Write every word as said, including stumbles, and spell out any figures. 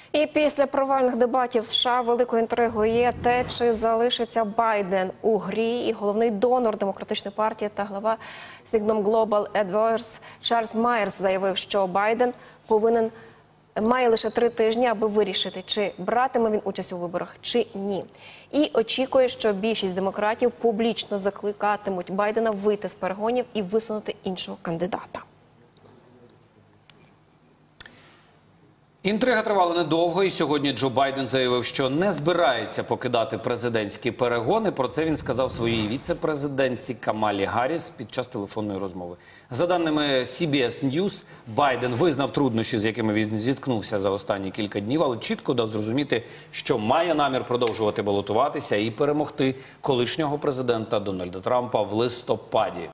І після провальних дебатів в США великою інтригою є те, чи залишиться Байден у грі. І головний донор Демократичної партії та глава Signum Global Advisors Чарльз Майерс заявив, що Байден повинен має лише три тижні, аби вирішити, чи братиме він участь у виборах, чи ні. І очікує, що більшість демократів публічно закликатимуть Байдена вийти з перегонів і висунути іншого кандидата. Інтрига тривала недовго, і сьогодні Джо Байден заявив, що не збирається покидати президентські перегони. Про це він сказав своїй віце-президентці Камалі Гарріс під час телефонної розмови. За даними Сі Бі Ес News, Байден визнав труднощі, з якими він зіткнувся за останні кілька днів, але чітко дав зрозуміти, що має намір продовжувати балотуватися і перемогти колишнього президента Дональда Трампа в листопаді.